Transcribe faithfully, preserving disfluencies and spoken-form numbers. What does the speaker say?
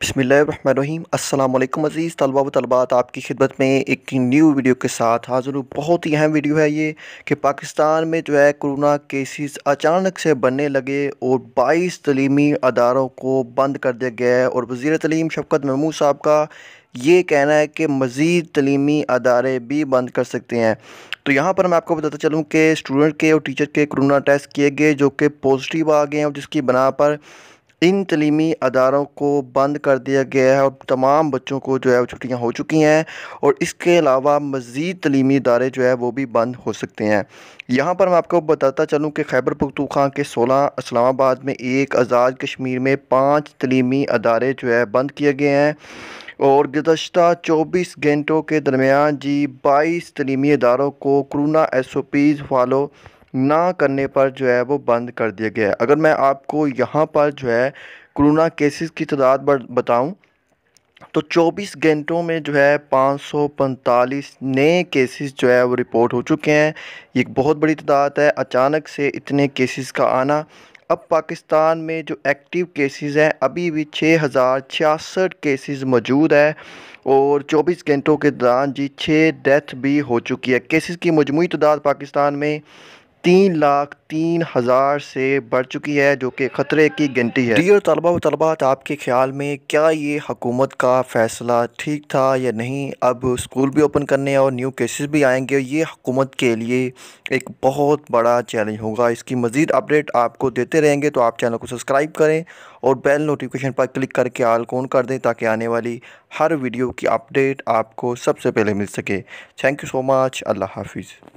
बिस्मिल्लाहिर्रहमानिर्रहीम। अस्सलाम वालेकुम अज़ीज़ तलबा व तलबात, आपकी खिदमत में एक न्यू वीडियो के साथ हाज़िर हूँ। बहुत ही अहम वीडियो है ये कि पाकिस्तान में जो है कोरोना केसेस अचानक से बढ़ने लगे और बाईस तलीमी अदारों को बंद कर दिया गया है। और वज़ीर तलीम शफ़क़त महमूद साहब का ये कहना है कि मज़ीद तलीमी अदारे भी बंद कर सकते हैं। तो यहाँ पर मैं आपको बताता चलूँ कि स्टूडेंट के और टीचर के कोरोना टेस्ट किए गए जो कि पॉजिटिव आ गए हैं, और जिसकी बना पर इन तलीमी अदारों को बंद कर दिया गया है और तमाम बच्चों को जो है वो छुट्टियाँ हो चुकी हैं। और इसके अलावा मज़ीद तलीमी इदारे जो है वो भी बंद हो सकते हैं। यहाँ पर मैं आपको बताता चलूँ कि खैबर पख्तूनख्वा के सोलह, इस्लामाबाद में एक, आज़ाद कश्मीर में पाँच तलीमी अदारे जो है बंद किए गए हैं। और गुज़श्ता चौबीस घंटों के दरमियान जी बाईस तलीमी इदारों को corona S O Ps follow ना करने पर जो है वो बंद कर दिया गया है। अगर मैं आपको यहाँ पर जो है कोरोना केसेस की तादाद बताऊँ तो चौबीस घंटों में जो है पाँच सौ पैंतालीस नए केसेस जो है वो रिपोर्ट हो चुके हैं। ये एक बहुत बड़ी तादाद है। अचानक से इतने केसेस का आना। अब पाकिस्तान में जो एक्टिव केसेस हैं अभी भी छः हज़ार छियासठ केसेस मौजूद है। और चौबीस घंटों के दौरान जी छः डेथ भी हो चुकी है। केसेस की मजमूई तादाद पाकिस्तान में तीन लाख तीन हज़ार से बढ़ चुकी है, जो कि ख़तरे की घंटी है। डियर तलबा व तलबात, आपके ख्याल में क्या ये हुकूमत का फ़ैसला ठीक था या नहीं? अब स्कूल भी ओपन करने और न्यू केसेस भी आएंगे, ये हुकूमत के लिए एक बहुत बड़ा चैलेंज होगा। इसकी मज़ीद अपडेट आपको देते रहेंगे, तो आप चैनल को सब्सक्राइब करें और बेल नोटिफिकेशन पर क्लिक करके ऑल ऑन कर दें, ताकि आने वाली हर वीडियो की अपडेट आपको सबसे पहले मिल सके। Thank you so much. अल्लाह हाफिज़।